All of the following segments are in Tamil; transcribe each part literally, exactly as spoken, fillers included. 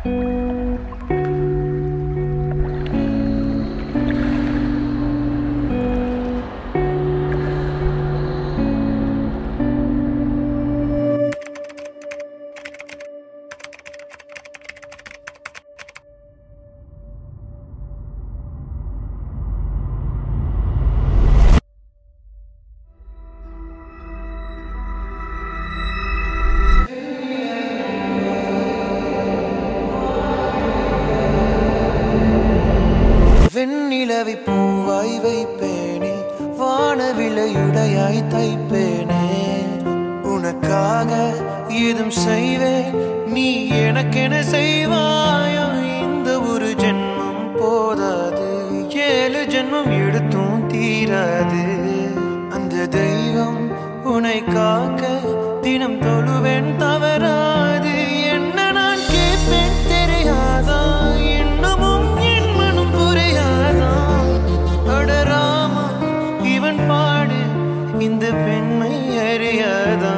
வெண்ணிலவை பூவாய் வைப்பேனே, வானவிலையுடையாய் தைப்பேனே, உனக்காக ஏதும் செய்வேன், நீ எனக்கென செய்வாயா? இந்த ஒரு ஜென்மம் போதாது, ஏழு ஜென்மம் எடுத்தும் தீராது. அந்த தெய்வம் உன்னை காக்க தினம் தொழுவேன், தவறாது. என்ன நான் கேட்பேன் தெரியாதா? இன்னமும் என் மனம் புரியாதா? அடராமா இவன் பாடு இந்த பெண்மை அறியாதா?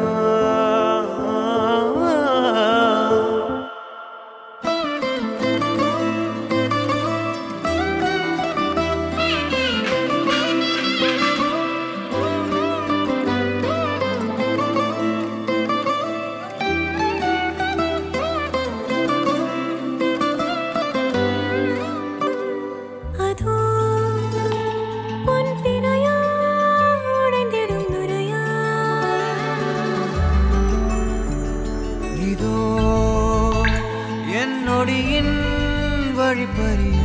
நொடியின் வழிபறிய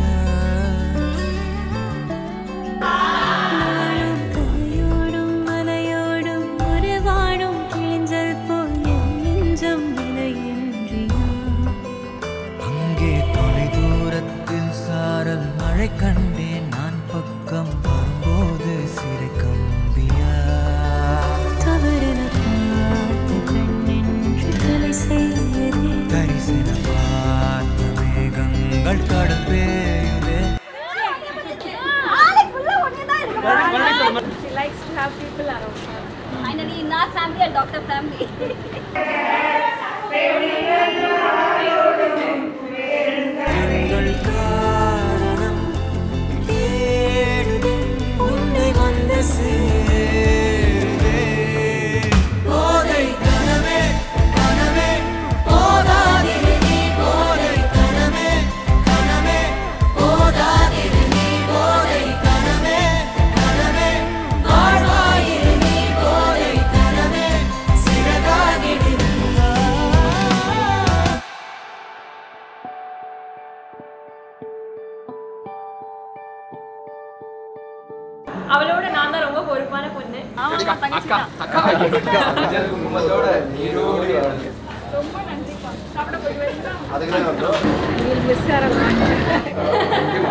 கையோடும் மலையோடும் ஒரு வாடும் கிழிஞ்சல் போல் நெஞ்சம் விலையின்றியா? அங்கே தொலை தூரத்தில் சாரல் மழை கண்டேன், நான் பக்கம் வரும்போது சிறை கம்பியா? தவறென பார்த்து கண்ணென்று தலை செய்யதே, தரிசன பார்த்த மேகங்கள் கடல் பெய்யுதே. She likes to have people around her. Finally, in our family, a doctor family. எங்கள் காரணம் தேடுதே, உன்னை வந்து சேருதே. போதை கனவே கனவே போதாதிரு நீ, போதை கனவே கனவே போதாதிரு நீ, போதை கனவே கனவே வாழ்வாயிரு நீ, போதை கனவே சிறகாகிடு. அவளோட நான் தான் ரொம்ப பொறுப்பான பொண்ணு. ரொம்ப நன்றிப்பா. சாப்பிட போய் வரீங்களா? We'll miss her a lot.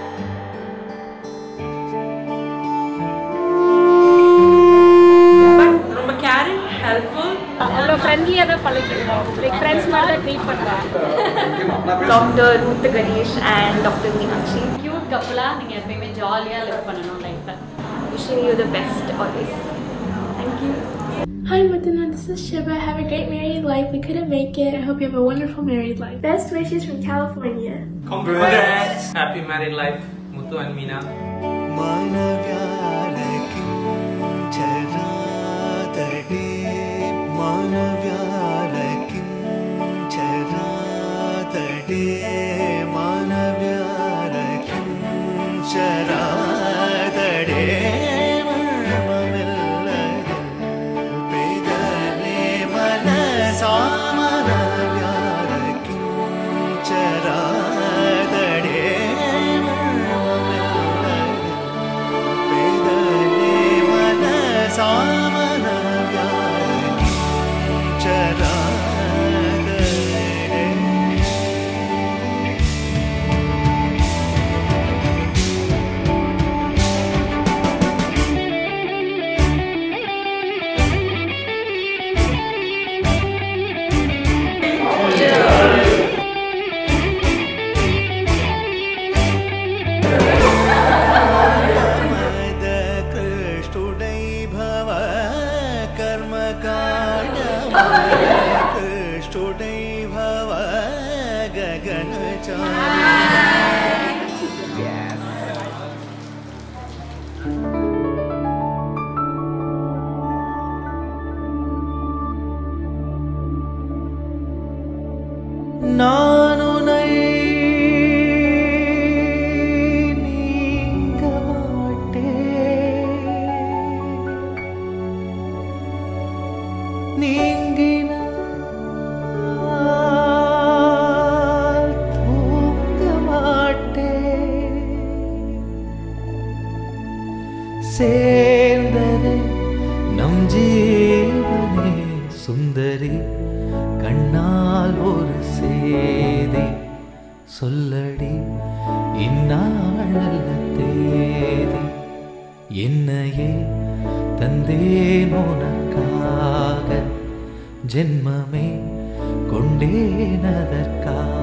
ரொம்ப கேரிங், ஹெல்ப்ஃபுல், அவ்வளோ ஃப்ரெண்ட்லியாக தான் பழகிருக்கோம். லைக் ஃப்ரெண்ட்ஸ் மாதிரி தான் ட்ரீட் பண்ணுறாங்க. Doctor Ruth Ganesh and doctor Meenakshi. Cute கப்பலாக நீங்கள் எப்பயுமே ஜாலியாக லிவ் பண்ணணும் லைஃப்பில். Wishing you the best always. Thank you. Hi Mithuna, this is Shiva. Have a great married life. We couldn't make it. I hope you have a wonderful married life. Best wishes from California. Congrats! Happy married life, Muthu and Meena. மானவியாலகின் சராதடே, மானவியாலகின் சராதடே, மானவியாலகின் சராதடே. कर्मकाण्ड நான் உன்னை நீங்க மாட்டேன். நீங்கினால் தூங்க மாட்டேன். சேர்ந்ததே நம் ஜீவனே சுந்தரி, கண்ணால் ஒரு சேதி சொல்லடி, இந்நாளல்ல தேதி. என்னையே தந்தேன் உனக்காக, ஜென்மமே கொண்டேன் அதற்காக.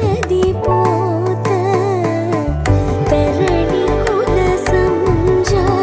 Thank you.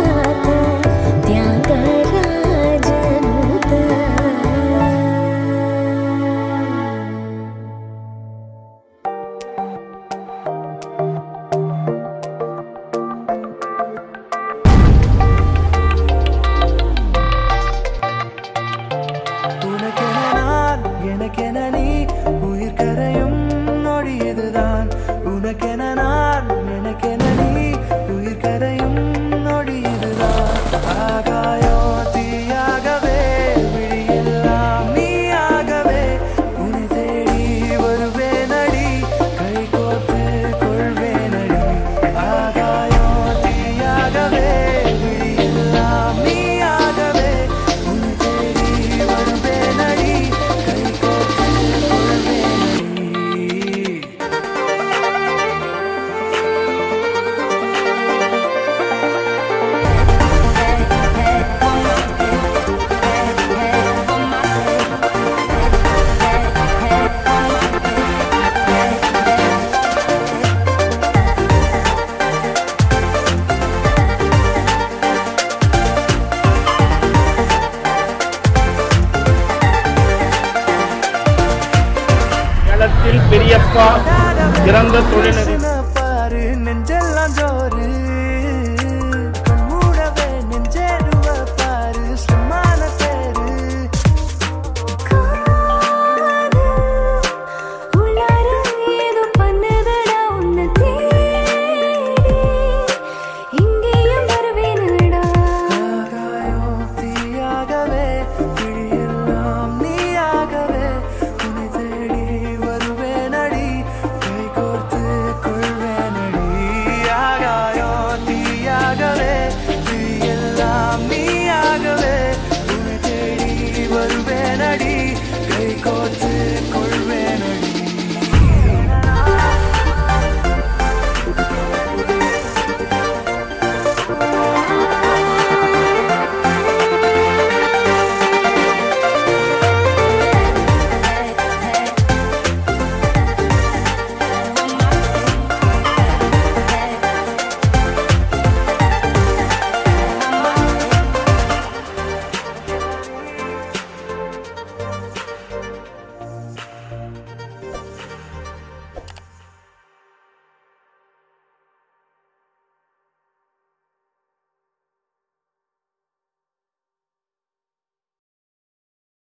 आपका निरंतर जुड़े रहने